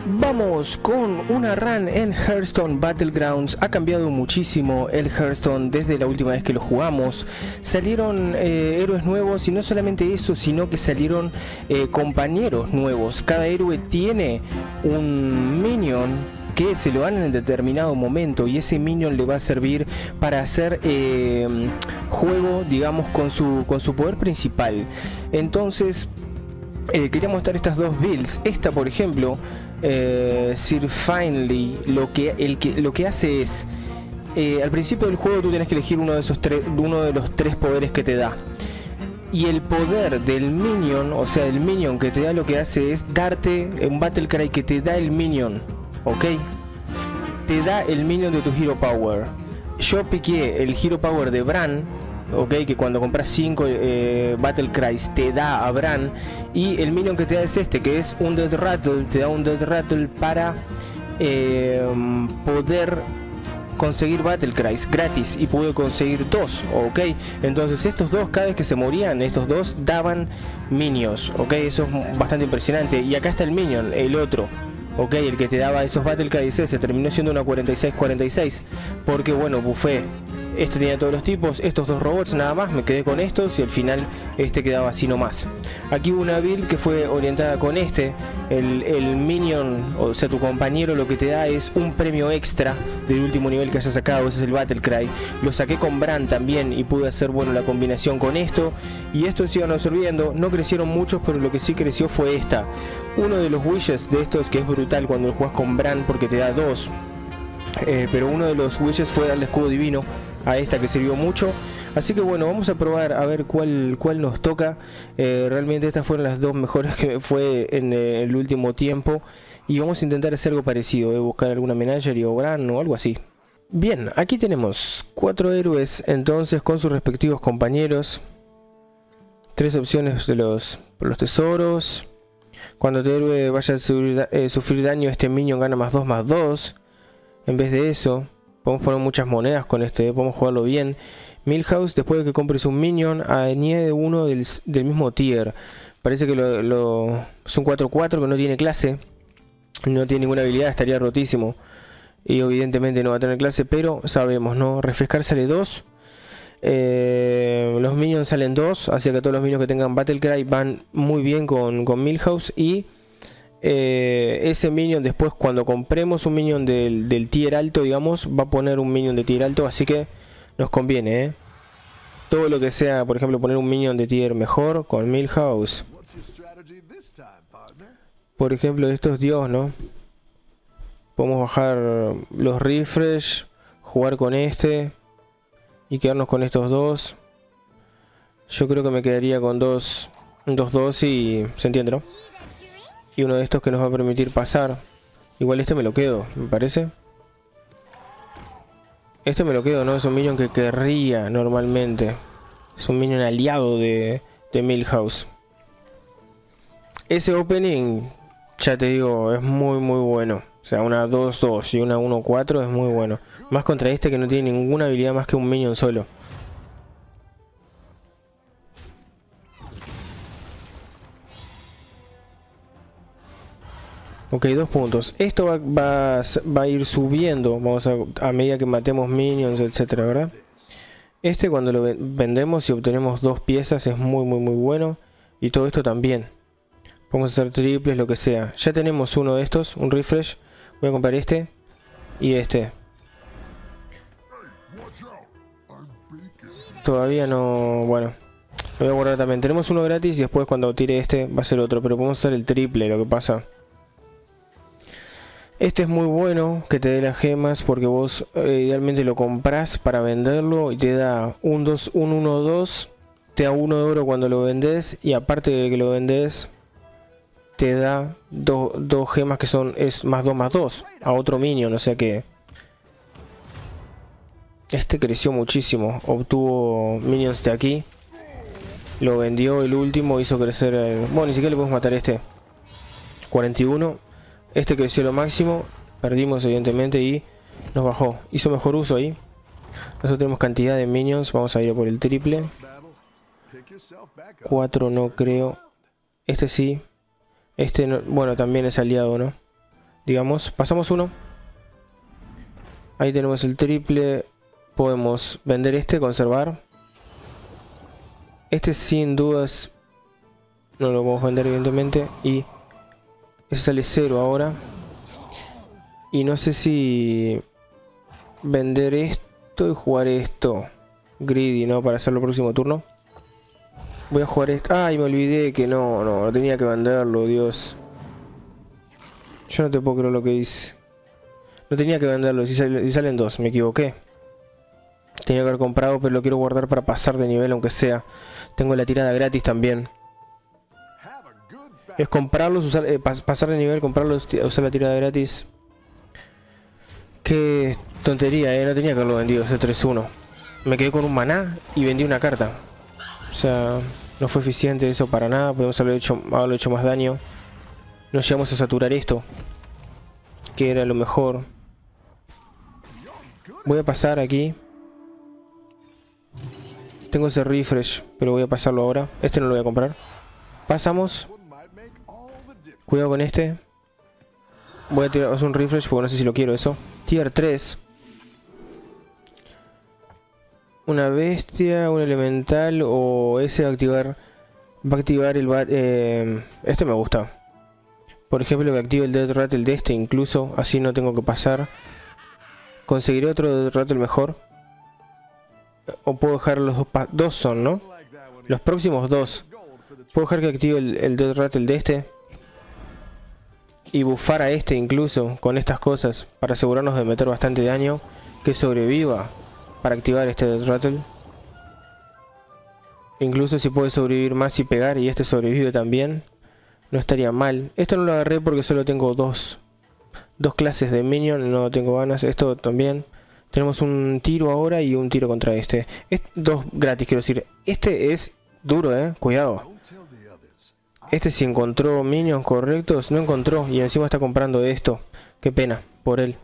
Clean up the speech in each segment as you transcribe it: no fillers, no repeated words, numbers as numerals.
Vamos con una run en Hearthstone Battlegrounds. Ha cambiado muchísimo el Hearthstone desde la última vez que lo jugamos. Salieron héroes nuevos y no solamente eso, sino que salieron compañeros nuevos. Cada héroe tiene un minion que se lo dan en determinado momento y ese minion le va a servir para hacer juego, digamos, con su poder principal. Entonces quería mostrar estas dos builds. Esta, por ejemplo, Sir Finley, lo que hace es al principio del juego tú tienes que elegir uno de los tres poderes que te da, y el poder del minion, o sea el minion que te da, lo que hace es darte un battle cry que te da el minion, ok, te da el minion de tu hero power. Yo piqué el hero power de Bran, ok, que cuando compras 5 Battle Cries te da a Bran, y el minion que te da es este, que es un Death Rattle. Te da un Death Rattle para poder conseguir Battle Cries gratis, y pude conseguir 2, ok. Entonces estos dos, cada vez que se morían, estos dos daban minions, ok, eso es bastante impresionante. Y acá está el minion, el otro, ok, el que te daba esos Battle Cries. Se terminó siendo una 46-46, porque bueno, buffé. Este tenía todos los tipos, estos dos robots nada más, me quedé con estos y al final este quedaba así nomás. Aquí hubo una build que fue orientada con este, el minion, o sea tu compañero, lo que te da es un premio extra del último nivel que hayas sacado, ese es el Battle Cry. Lo saqué con Bran también y pude hacer, bueno, la combinación con esto, y estos se iban absorbiendo, no crecieron muchos, pero lo que sí creció fue esta. Uno de los wishes de estos, que es brutal cuando lo juegas con Bran porque te da 2, pero uno de los wishes fue darle escudo divino a esta, que sirvió mucho. Así que bueno, vamos a probar a ver cuál nos toca. Realmente estas fueron las dos mejores que fue en el último tiempo, y vamos a intentar hacer algo parecido, buscar alguna Menagerie o Bran o algo así. Bien, aquí tenemos 4 héroes entonces con sus respectivos compañeros. 3 opciones por los tesoros. Cuando tu héroe vaya a sufrir daño, este minion gana +2/+2. En vez de eso, podemos poner muchas monedas con este, podemos jugarlo bien. Milhouse, después de que compres un minion, añade uno del mismo tier. Parece que es un 4/4 que no tiene clase, no tiene ninguna habilidad, estaría rotísimo. Y evidentemente no va a tener clase, pero sabemos, ¿no? Refrescar sale 2. Los minions salen 2, así que todos los minions que tengan Battle Cry van muy bien con Milhouse. Y ese minion después, cuando compremos un minion del tier alto, digamos, va a poner un minion de tier alto, así que nos conviene, todo lo que sea, por ejemplo, poner un minion de tier mejor con Milhouse. Por ejemplo, esto es Dios, ¿no? Podemos bajar los refresh, jugar con este y quedarnos con estos dos. Yo creo que me quedaría con 2-2 y se entiende, ¿no? Y uno de estos que nos va a permitir pasar. Igual este me lo quedo, me parece. Este me lo quedo, ¿no? Es un minion que querría normalmente. Es un minion aliado de Milhouse. Ese opening, ya te digo, es muy bueno. O sea, una 2-2 y una 1-4 es muy bueno. Más contra este que no tiene ninguna habilidad más que un minion solo. Ok, 2 puntos. Esto va a ir subiendo. Vamos a medida que matemos minions, etcétera, ¿verdad? Este, cuando lo vendemos y obtenemos 2 piezas, es muy bueno. Y todo esto también. Podemos hacer triples, lo que sea. Ya tenemos uno de estos, un refresh. Voy a comprar este y este. Todavía no... Bueno, lo voy a guardar también. Tenemos uno gratis y después cuando tire este va a ser otro. Pero podemos hacer el triple, lo que pasa. Este es muy bueno, que te dé las gemas, porque vos idealmente lo compras para venderlo y te da un 1-2, te da 1 de oro cuando lo vendes, y aparte de que lo vendes, te da 2 gemas que es +2/+2 a otro minion, o sea que este creció muchísimo, obtuvo minions de aquí, lo vendió el último, hizo crecer bueno, ni siquiera le podemos matar este. 41. Este creció lo máximo, perdimos evidentemente y nos bajó. Hizo mejor uso ahí. Nosotros tenemos cantidad de minions, vamos a ir a por el triple. 4 no creo. Este sí. Este no, bueno, también es aliado, ¿no? digamos. Pasamos uno. Ahí tenemos el triple. Podemos vender este, conservar. Este sin dudas no lo podemos vender evidentemente. Y ese sale 0 ahora. Y no sé si vender esto y jugar esto. Greedy, ¿no? Para hacerlo el próximo turno. Voy a jugar esto. Ay, me olvidé que no tenía que venderlo, Dios. Yo no te puedo creer lo que hice. No tenía que venderlo, si salen 2, me equivoqué. Tenía que haber comprado, pero lo quiero guardar para pasar de nivel, aunque sea. Tengo la tirada gratis también. Es comprarlos, pasar de nivel, comprarlos, usar la tirada gratis. Qué tontería, no tenía que haberlo vendido ese 3-1. Me quedé con un maná y vendí una carta. O sea, no fue eficiente eso para nada. Podemos haberlo hecho más daño. No llegamos a saturar esto, que era lo mejor. Voy a pasar aquí. Tengo ese refresh, pero voy a pasarlo ahora. Este no lo voy a comprar. Pasamos. Cuidado con este. Voy a tirar un refresh porque no sé si lo quiero eso. Tier 3. Una bestia, un elemental o ese va a activar el este me gusta. Por ejemplo, que active el Death Rattle de este incluso. Así no tengo que pasar. Conseguiré otro Death Rattle mejor. O puedo dejar los dos son, ¿no? Los próximos 2. Puedo dejar que active el Death Rattle de este. Y buffar a este incluso con estas cosas. Para asegurarnos de meter bastante daño. Que sobreviva para activar este Death Rattle. Incluso si puede sobrevivir más y pegar y este sobrevive también. No estaría mal. Esto no lo agarré porque solo tengo dos clases de minion. No tengo ganas. Esto también. Tenemos un tiro ahora y un tiro contra este. Dos gratis, quiero decir. Este es duro, cuidado. Este si encontró minions correctos. No encontró y encima está comprando esto. Qué pena por él.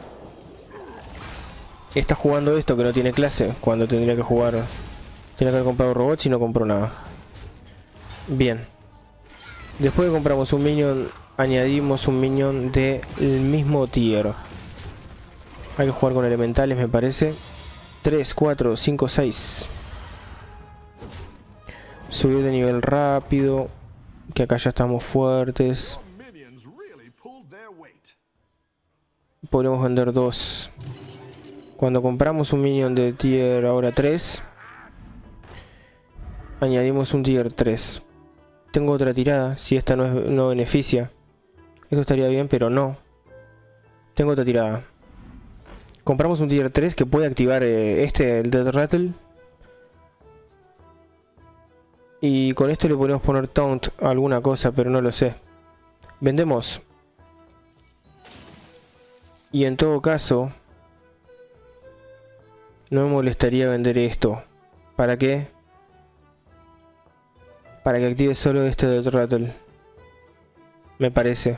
Está jugando esto que no tiene clase. Cuando tendría que jugar. Tiene que haber comprado robots y no compró nada. Bien. Después que compramos un minion, añadimos un minion del mismo tier. Hay que jugar con elementales, me parece. 3, 4, 5, 6. Subir de nivel rápido. Que acá ya estamos fuertes. Podemos vender 2. Cuando compramos un minion de tier ahora 3, añadimos un tier 3. Tengo otra tirada, si esta no beneficia. Esto estaría bien, pero no. Tengo otra tirada. Compramos un tier 3 que puede activar el Death Rattle. Y con esto le podemos poner Taunt a alguna cosa, pero no lo sé. Vendemos. Y en todo caso, no me molestaría vender esto. ¿Para qué? Para que active solo este Death Rattle. Me parece.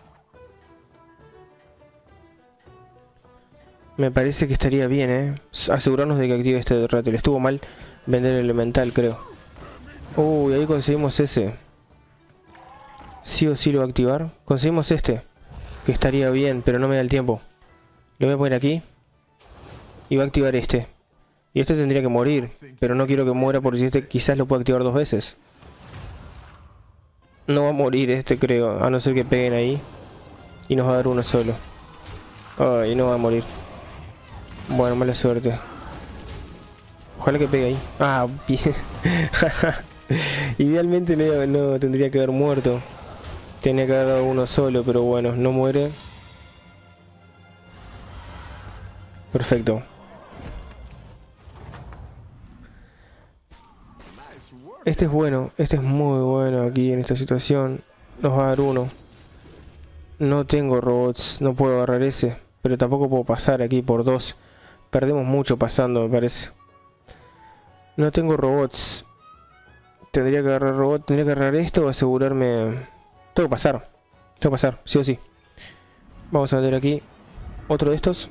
Me parece que estaría bien, asegurarnos de que active este Death Rattle. Estuvo mal vender el elemental, creo. Uy, ahí conseguimos ese. Sí o sí lo va a activar. Conseguimos este. Que estaría bien, pero no me da el tiempo. Lo voy a poner aquí. Y va a activar este. Y este tendría que morir. Pero no quiero que muera porque si este quizás lo puedo activar 2 veces. No va a morir este, creo. A no ser que peguen ahí. Y nos va a dar uno solo. Ay, no va a morir. Bueno, mala suerte. Ojalá que pegue ahí. Ah, bien. Idealmente no tendría que haber muerto. Tenía que haber dado uno solo, pero bueno, no muere. Perfecto. Este es bueno, este es muy bueno aquí en esta situación. Nos va a dar uno. No tengo robots, no puedo agarrar ese. Pero tampoco puedo pasar aquí por 2. Perdemos mucho pasando, me parece. No tengo robots. Tendría que agarrar robot, tendría que agarrar esto o asegurarme. Tengo que pasar. Tengo que pasar, sí o sí. Vamos a meter aquí otro de estos.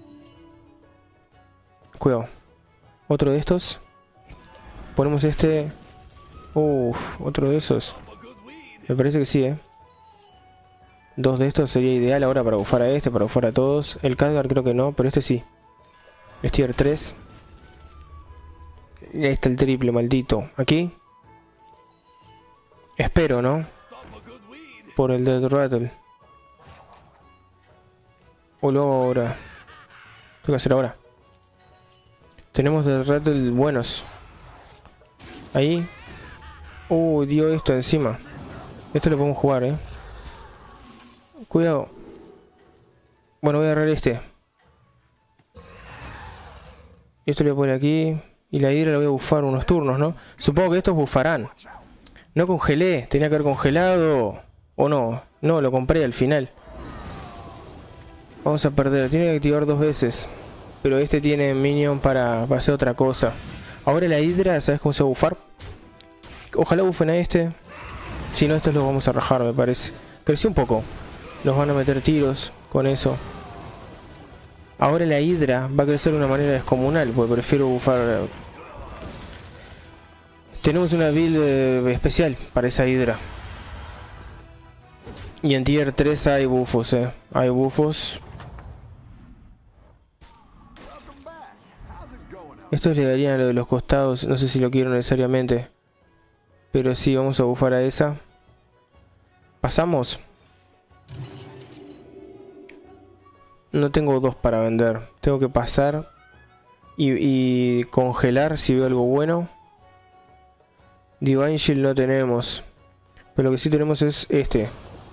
Cuidado. Otro de estos. Ponemos este. Uff, otro de esos. Me parece que sí, 2 de estos sería ideal ahora para bufar a este, para bufar a todos. El Khadgar creo que no, pero este sí. Es tier 3. Y ahí está el triple, maldito. Aquí. Espero, ¿no? Por el Death Rattle. O lo hago ahora. Tengo que hacer ahora. Tenemos Death Rattle buenos. Ahí. Dio esto encima. Esto lo podemos jugar, Cuidado. Bueno, voy a agarrar este. Esto lo voy a poner aquí. Y la hidra la voy a bufar unos turnos, ¿no? Supongo que estos bufarán. No congelé. Tenía que haber congelado. ¿O no? No, lo compré al final. Vamos a perder. Tiene que activar 2 veces. Pero este tiene minion para hacer otra cosa. Ahora la hidra, ¿sabes cómo se va a bufar? Ojalá bufen a este. Si no, estos los vamos a rajar, me parece. Creció un poco. Nos van a meter tiros con eso. Ahora la hidra va a crecer de una manera descomunal, porque prefiero bufar. Tenemos una build especial para esa hidra. Y en tier 3 hay bufos, Hay bufos. Estos le darían a lo de los costados, no sé si lo quiero necesariamente. Pero sí, vamos a bufar a esa. ¿Pasamos? No tengo 2 para vender. Tengo que pasar y congelar si veo algo bueno. Divine Shield no tenemos. Pero lo que sí tenemos es este.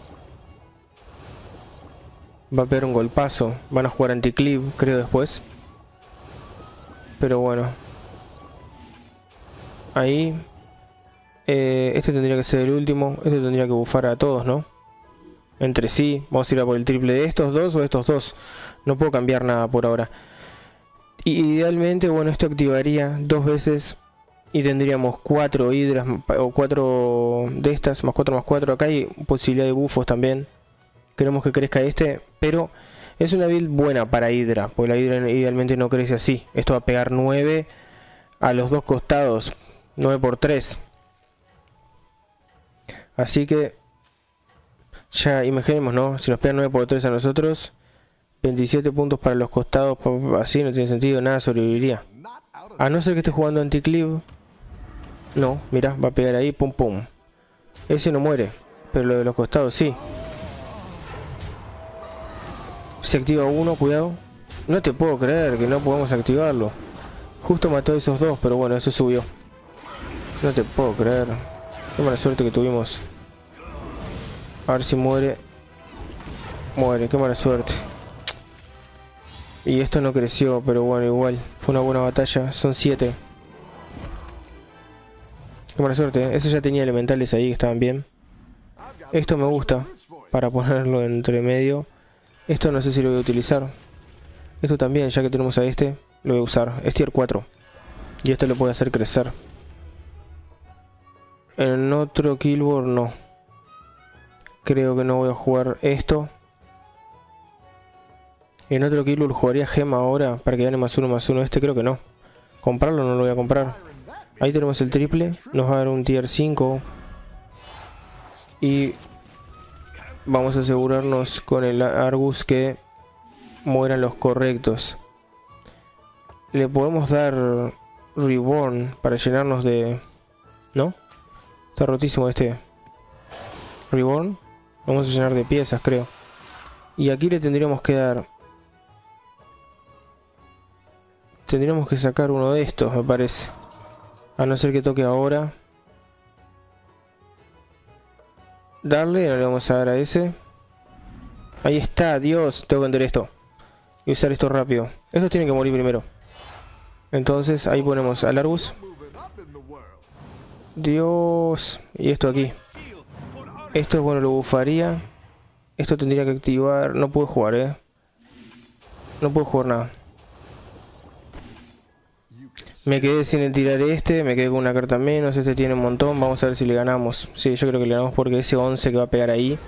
Va a pegar un golpazo. Van a jugar anti-clip, creo, después. Pero bueno. Ahí. Este tendría que ser el último. Este tendría que bufar a todos, ¿no? Entre sí. Vamos a ir a por el triple de estos dos o de estos dos. No puedo cambiar nada por ahora. Y idealmente, bueno, esto activaría 2 veces. Y tendríamos 4 hidras o 4 de estas. Más 4 más 4. Acá hay posibilidad de bufos también. Queremos que crezca este. Pero es una build buena para hidra. Porque la hidra idealmente no crece así. Esto va a pegar 9 a los dos costados. 9 por 3. Así que ya imaginemos, ¿no? Si nos pegan 9 por 3 a nosotros, 27 puntos para los costados, así no tiene sentido, nada sobreviviría. A no ser que esté jugando anti-clip. No, mira, va a pegar ahí, pum pum. Ese no muere, pero lo de los costados sí. Se activa uno, cuidado. No te puedo creer que no podemos activarlo. Justo mató a esos dos, pero bueno, eso subió. No te puedo creer. Qué mala suerte que tuvimos. A ver si muere. Muere, qué mala suerte. Y esto no creció, pero bueno, igual. Fue una buena batalla. Son 7. Qué mala suerte. Ese ya tenía elementales ahí que estaban bien. Esto me gusta. Para ponerlo entre medio. Esto no sé si lo voy a utilizar. Esto también, ya que tenemos a este, lo voy a usar. Es tier 4. Y esto lo puede hacer crecer. En otro Killboard no. Creo que no voy a jugar esto. En otro Killboard jugaría gema ahora para que gane +1/+1. Este creo que no. Comprarlo no lo voy a comprar. Ahí tenemos el triple. Nos va a dar un tier 5. Y vamos a asegurarnos con el Argus que mueran los correctos. Le podemos dar Reborn para llenarnos de... ¿No? Está rotísimo este Reborn. Vamos a llenar de piezas, creo. Y aquí le tendríamos que dar... Tendríamos que sacar uno de estos, me parece. A no ser que toque ahora. Darle, no le vamos a dar a ese. Ahí está, Dios. Tengo que vender esto. Y usar esto rápido. Estos tienen que morir primero. Entonces ahí ponemos al Argus. Dios. Y esto aquí. Esto, bueno, lo bufaría. Esto tendría que activar. No puedo jugar, No puedo jugar nada. Me quedé sin tirar este. Me quedé con una carta menos. Este tiene un montón. Vamos a ver si le ganamos. Sí, yo creo que le ganamos porque ese 11 que va a pegar ahí.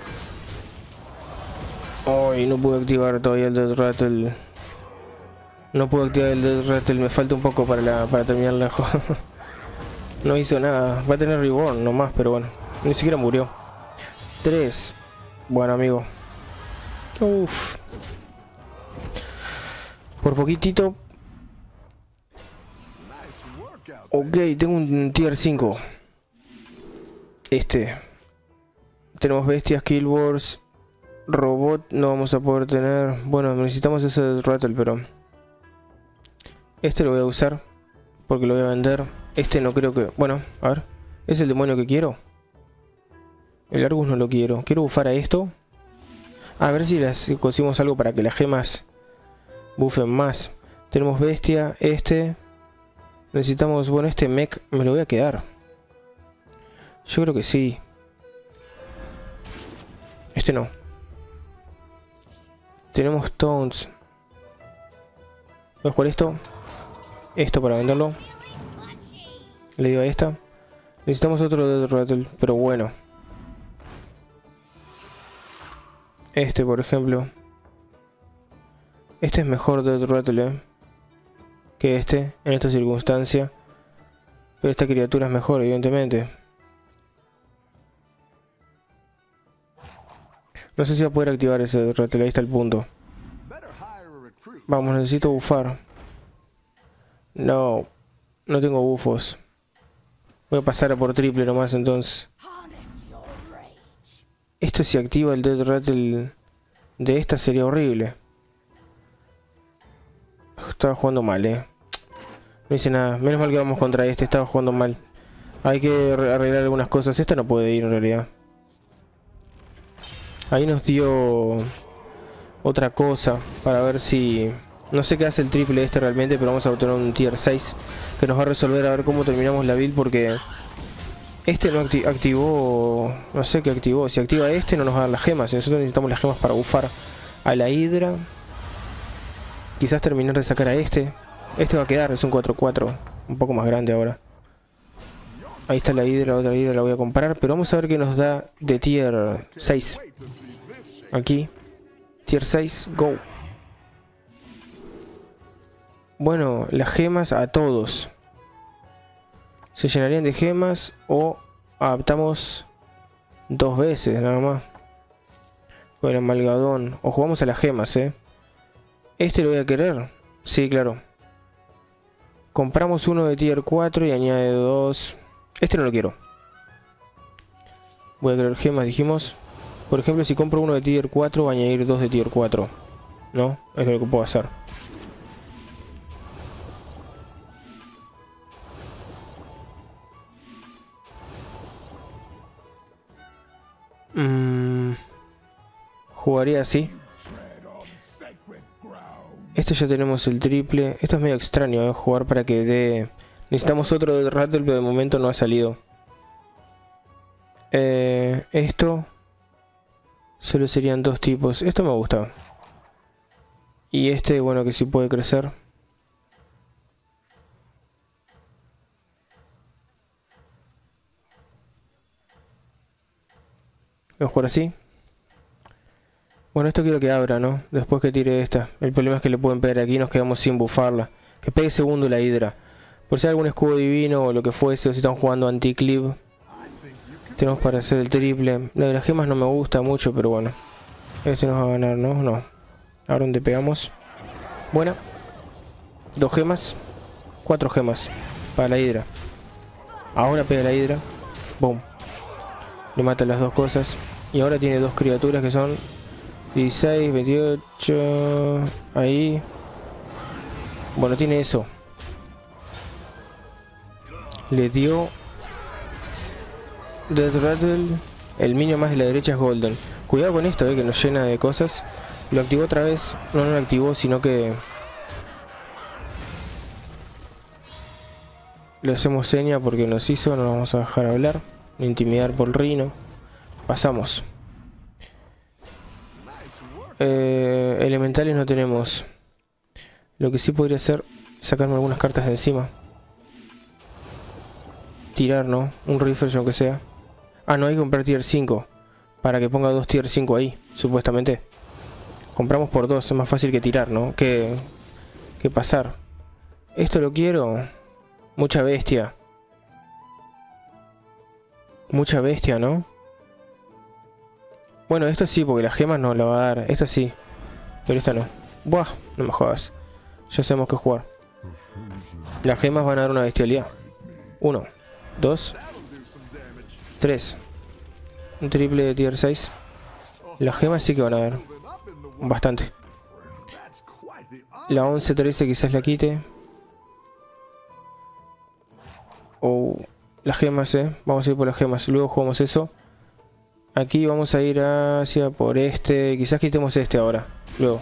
Ay, no pude activar todavía el Death Rattle. No puedo activar el Death Rattle. Me falta un poco para terminar la joda. No hizo nada. Va a tener Reborn nomás, pero bueno. Ni siquiera murió. 3. Bueno, amigo. Uf. Por poquitito. Ok, tengo un tier 5. Tenemos bestias, Kill Wars, robot, no vamos a poder tener. Bueno, necesitamos ese rattle, pero lo voy a usar porque lo voy a vender. No creo que... Bueno, a ver. ¿Es el demonio que quiero? El Argus no lo quiero. Quiero bufar a esto. A ver si conseguimos algo para que las gemas buffen más. Tenemos bestia, necesitamos... Bueno, mech me lo voy a quedar. Yo creo que sí. No. Tenemos taunts. Voy a jugar esto para venderlo. Le digo a esta. Necesitamos otro Death Rattle, pero bueno. Por ejemplo. Es mejor Death Rattle, que en esta circunstancia. Pero esta criatura es mejor, evidentemente. No sé si va a poder activar ese Rattle, ahí está el punto. Vamos, necesito bufar. No, no tengo bufos. Voy a pasar a por triple nomás entonces. Si activa el Death Rattle de esta sería horrible. Estaba jugando mal, No hice nada. Menos mal que vamos contra estaba jugando mal. Hay que arreglar algunas cosas. Esta no puede ir en realidad. Ahí nos dio otra cosa para ver si... No sé qué hace el triple realmente, pero vamos a obtener un tier 6 que nos va a resolver a ver cómo terminamos la build, porque no activó... No sé qué activó. Si activa no nos va a dar las gemas y nosotros necesitamos las gemas para bufar a la Hydra. Quizás terminar de sacar a va a quedar, es un 4-4, un poco más grande ahora. Ahí está la Hydra, otra Hydra la voy a comprar, pero vamos a ver qué nos da de tier 6. Aquí, tier 6, go. Bueno, las gemas a todos. Se llenarían de gemas o adaptamos 2 veces nada más. Con el amalgadón. O jugamos a las gemas, lo voy a querer. Sí, claro. Compramos uno de tier 4 y añade 2. No lo quiero. Voy a querer gemas, dijimos. Por ejemplo, si compro uno de tier 4, voy a añadir 2 de tier 4. ¿No? Es lo que puedo hacer. Jugaría así. Ya tenemos el triple. Esto es medio extraño, jugar para que dé... Necesitamos otro de Rattle, pero de momento no ha salido. Solo serían 2 tipos. Esto me gusta. Y bueno, que sí puede crecer. Voy a jugar así. Bueno, esto quiero que abra, ¿no? Después que tire esta. El problema es que le pueden pegar aquí y nos quedamos sin bufarla. Que pegue segundo la Hydra. Por si hay algún escudo divino o lo que fuese, o si están jugando anti-clip. Tenemos para hacer el triple. Lo de las gemas no me gusta mucho, pero bueno. Nos va a ganar, ¿no? No. Ahora donde pegamos. Buena. 2 gemas. 4 gemas. Para la Hydra. Ahora pega la Hydra. Boom. Le mata las 2 cosas. Y ahora tiene 2 criaturas que son 16, 28. Ahí. Bueno, tiene eso. Le dio Death Rattle. El minion más de la derecha es Golden. Cuidado con esto, que nos llena de cosas. Lo activó otra vez. No lo activó, sino que le hacemos seña porque nos hizo. No lo vamos a dejar hablar. Intimidar por Rino. Pasamos. Elementales no tenemos. Lo que sí podría hacer, sacarme algunas cartas de encima. Tirar, ¿no? Un refresh aunque sea. Ah, no, hay que comprar tier 5. Para que ponga 2 tier 5 ahí, supuestamente. Compramos por 2, es más fácil que tirar, ¿no? Que pasar. Esto lo quiero. Mucha bestia. Mucha bestia, ¿no? Bueno, esto sí, porque las gemas nos la va a dar. Esta sí. Pero esta no. Buah, no me jodas. Ya sabemos qué jugar. Las gemas van a dar una bestialidad. 1, 2, 3. Un triple de tier 6. Las gemas sí que van a dar bastante. La 11-13 quizás la quite. O las gemas, vamos a ir por las gemas. Luego jugamos eso. Aquí vamos a ir hacia por este. Quizás quitemos este ahora. Luego.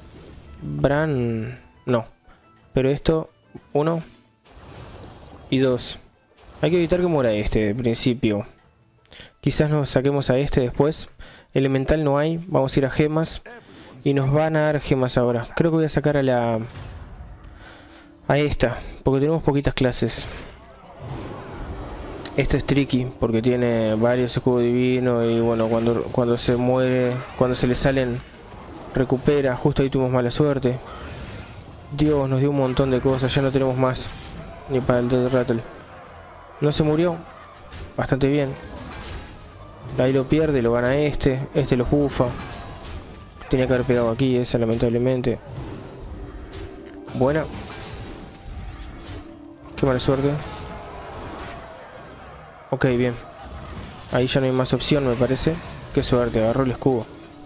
Bran. No. Pero esto. 1 y 2. Hay que evitar que muera este de principio. Quizás nos saquemos a este después. Elemental no hay. Vamos a ir a gemas. Y nos van a dar gemas ahora. Creo que voy a sacar a la... a esta. Porque tenemos poquitas clases. Esto es tricky. Porque tiene varios escudos divinos. Y bueno, cuando se muere... cuando se le salen... recupera. Justo ahí tuvimos mala suerte. Dios, nos dio un montón de cosas. Ya no tenemos más. Ni para el Death Rattle. No se murió. Bastante bien. Ahí lo pierde, lo gana este. Este lo bufa. Tenía que haber pegado aquí, esa lamentablemente. Buena. Qué mala suerte. Ok, bien. Ahí ya no hay más opción, me parece. Qué suerte, agarró el escudo.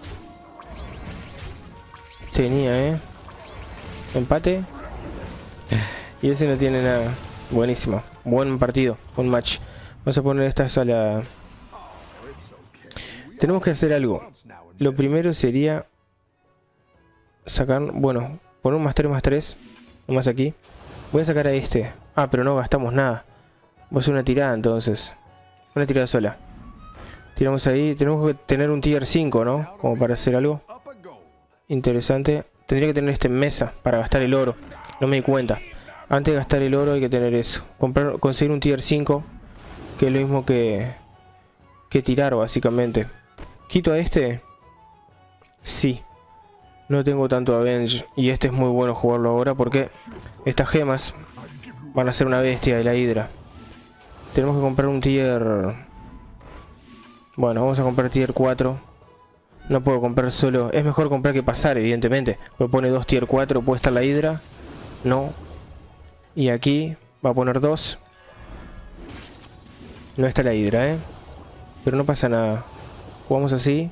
Tenía, empate. Y ese no tiene nada. Buenísimo. Buen partido. Buen match. Vamos a poner estas a la... Tenemos que hacer algo. Lo primero sería... sacar... bueno, poner un +3/+3. Un más aquí. Voy a sacar a este. Ah, pero no gastamos nada. Voy a hacer una tirada entonces. Una tirada sola. Tiramos ahí. Tenemos que tener un tier 5, ¿no? Como para hacer algo interesante. Tendría que tener este en mesa para gastar el oro. No me di cuenta. Antes de gastar el oro hay que tener eso. Conseguir un tier 5. Que es lo mismo que tirar básicamente. ¿Quito a este? Sí. No tengo tanto Avenge. Y este es muy bueno jugarlo ahora porque estas gemas van a ser una bestia de la Hydra. Tenemos que comprar un tier... bueno, vamos a comprar tier 4. No puedo comprar solo... es mejor comprar que pasar, evidentemente. Me pone 2 tier 4, puede estar la Hydra. No. Y aquí va a poner 2. No está la Hydra, pero no pasa nada. Jugamos así.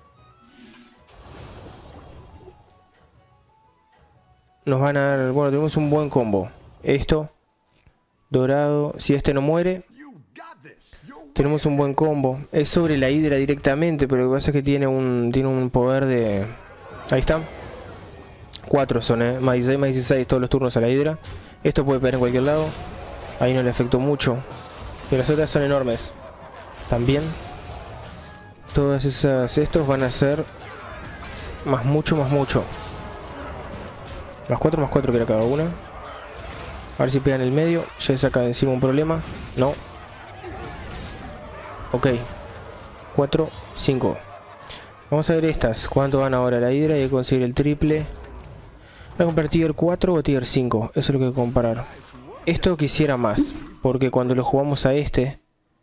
Nos van a dar... bueno, tenemos un buen combo. Esto. Dorado. Si este no muere... tenemos un buen combo. Es sobre la Hydra directamente, pero lo que pasa es que tiene un poder de... ahí está. 4 son, más 16, más 16 todos los turnos a la Hydra. Esto puede pegar en cualquier lado. Ahí no le afectó mucho. Pero las otras son enormes. También. Todas esas... estos van a ser... más mucho, más mucho. Más 4 que era cada una. A ver si pega en el medio. Ya saca de encima un problema. No. Ok. 4, 5. Vamos a ver estas. ¿Cuánto van ahora la Hydra? Y hay que conseguir el triple. ¿Voy a comprar tier 4 o tier 5? Eso es lo que hay que comparar. Esto quisiera más. Porque cuando lo jugamos a este...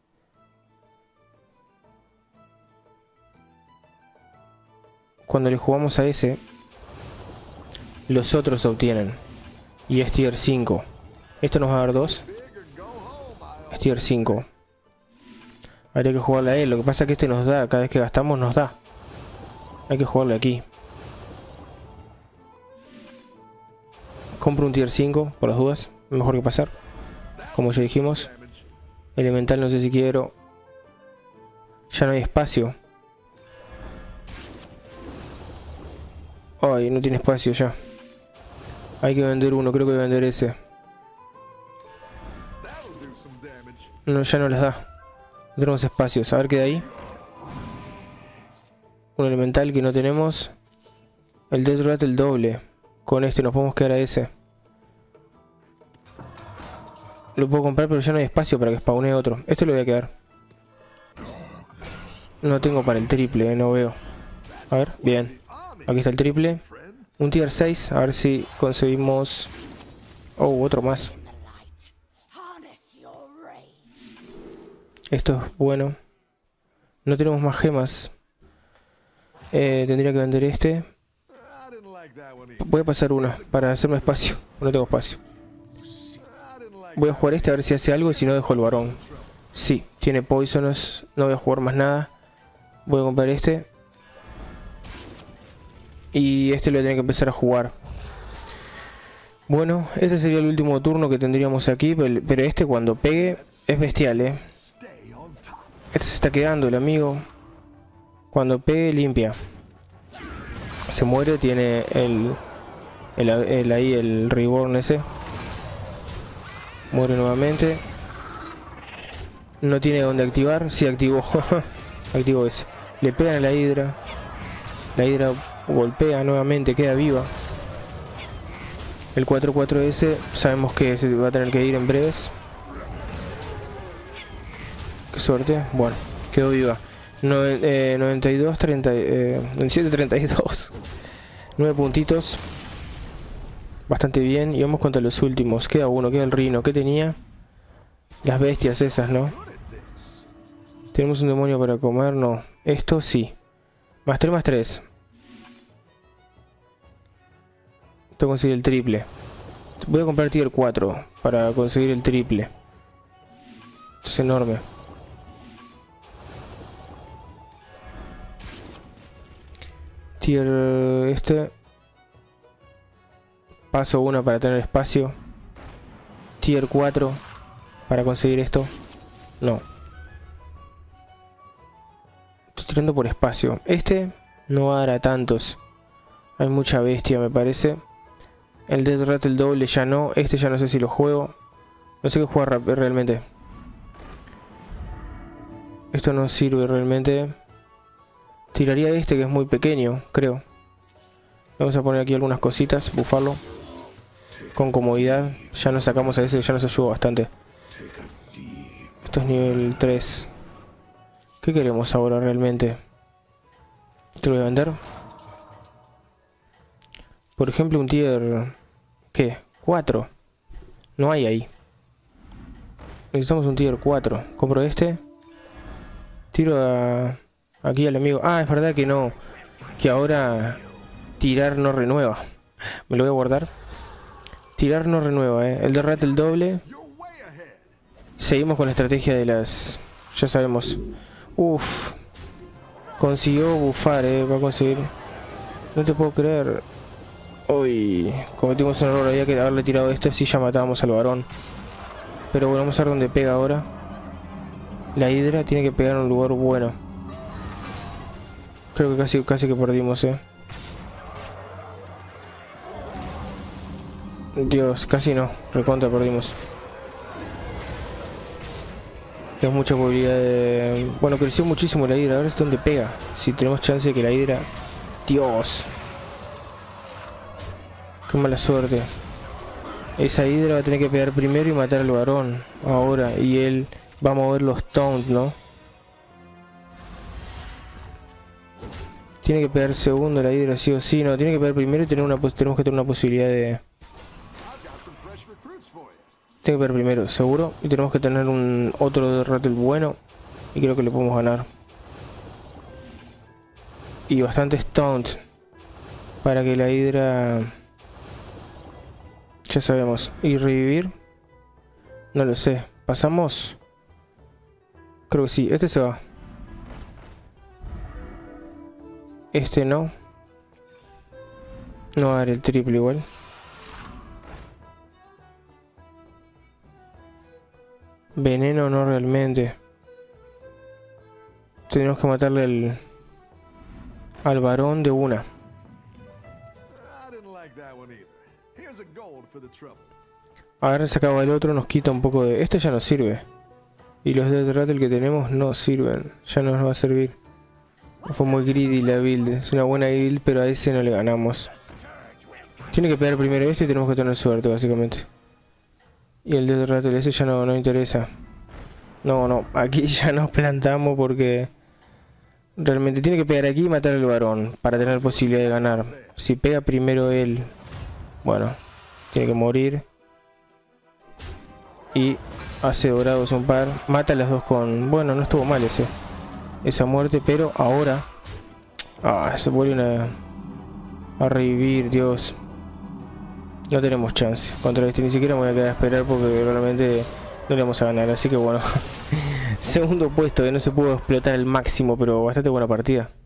cuando le jugamos a ese... los otros obtienen. Y es tier 5. Esto nos va a dar 2. Es tier 5. Habría que jugarle a él. Lo que pasa es que este nos da. Cada vez que gastamos nos da. Hay que jugarle aquí. Compro un tier 5 por las dudas. Mejor que pasar. Como ya dijimos. Elemental no sé si quiero. Ya no hay espacio. Ay, no tiene espacio ya. Hay que vender uno. Creo que voy a vender ese. No, ya no les da. No tenemos espacios. A ver qué hay ahí. Un elemental que no tenemos. El Death Rattle doble. Con este nos podemos quedar a ese. Lo puedo comprar, pero ya no hay espacio para que spawnee otro. Este lo voy a quedar. No tengo para el triple, no veo. A ver, bien. Aquí está el triple. Un tier 6, a ver si conseguimos... oh, otro más. Esto es bueno. No tenemos más gemas. Tendría que vender este. Voy a pasar una para hacerme espacio. No tengo espacio. Voy a jugar este a ver si hace algo. Si no, dejo el varón. Sí, tiene Poisonous. No voy a jugar más nada. Voy a comprar este. Y este lo voy a tener que empezar a jugar. Bueno, este sería el último turno que tendríamos aquí. Pero este cuando pegue es bestial, ¿eh? Este se está quedando el amigo. Cuando pegue limpia. Se muere, tiene ahí el reborn ese. Muere nuevamente. No tiene dónde activar. Sí, activó. Activó ese. Le pegan a la hidra. La hidra golpea nuevamente, queda viva. El 4-4S sabemos que se va a tener que ir en breves. Qué suerte. Bueno, quedó viva. 92, 30, 97, 32. 9 puntitos. Bastante bien. Y vamos contra los últimos. Queda uno, queda el Rino. ¿Qué tenía? Las bestias esas, ¿no? ¿Tenemos un demonio para comer? No. Esto sí. Más 3, más 3. Tengo que conseguir el triple. Voy a comprar tier 4 para conseguir el triple. Esto es enorme. Tier este. Paso 1 para tener espacio. Tier 4 para conseguir esto. No. Estoy tirando por espacio. Este no va a dar a tantos. Hay mucha bestia, me parece. El Death Rattle doble ya no. Este ya no sé si lo juego. No sé qué jugar realmente. Esto no sirve realmente. Tiraría este que es muy pequeño, creo. Vamos a poner aquí algunas cositas. Bufarlo. Con comodidad. Ya nos sacamos a ese, ya nos ayuda bastante. Esto es nivel 3. ¿Qué queremos ahora realmente? Esto lo voy a vender. Por ejemplo, un tier... ¿Qué? 4. No hay ahí. Necesitamos un tier 4. Compro este. Tiro aquí al amigo. Ah, es verdad que no. Que ahora... Tirar no renueva. Me lo voy a guardar. Tirar no renueva, El de Rattle doble. Seguimos con la estrategia de las... Ya sabemos. Uff. Consiguió bufar, Va a conseguir... No te puedo creer. Uy, cometimos un error, había que haberle tirado este, así ya matábamos al varón. Pero bueno, vamos a ver dónde pega ahora. La hidra tiene que pegar en un lugar bueno. Creo que casi que perdimos, Dios, casi no, recontra perdimos. Tenemos mucha probabilidad de... Bueno, creció muchísimo la hidra, a ver es dónde pega. Si tenemos chance de que la hidra... Dios. Qué mala suerte. Esa hidra va a tener que pegar primero y matar al varón. Ahora. Y él va a mover los taunts, ¿no? Tiene que pegar segundo la hidra, sí o sí. No, tiene que pegar primero y tenemos que tener una posibilidad de... Tiene que pegar primero, seguro. Y tenemos que tener un otro de Rattle bueno. Y creo que le podemos ganar. Y bastantes taunts. Para que la hidra... Ya sabemos. ¿Y revivir? No lo sé. ¿Pasamos? Creo que sí. Este se va. Este no. No va a dar el triple igual. Veneno no realmente. Tenemos que matarle al varón de una. Ahora se acaba el otro, nos quita un poco de... Este ya no sirve. Y los Death Rattle que tenemos no sirven. Ya no nos va a servir. Fue muy greedy la build. Es una buena build, pero a ese no le ganamos. Tiene que pegar primero este y tenemos que tener suerte, básicamente. Y el Death Rattle ese ya no interesa. No, aquí ya nos plantamos porque... Realmente tiene que pegar aquí y matar al varón para tener posibilidad de ganar. Si pega primero él... Bueno, tiene que morir. Y hace dorados un par. Mata a las dos con... Bueno, no estuvo mal esa muerte, pero ahora Ah, se vuelven a revivir, Dios. No tenemos chance contra este, ni siquiera me voy a quedar a esperar porque realmente no le vamos a ganar. Así que bueno, segundo puesto que no se pudo explotar al máximo, pero bastante buena partida.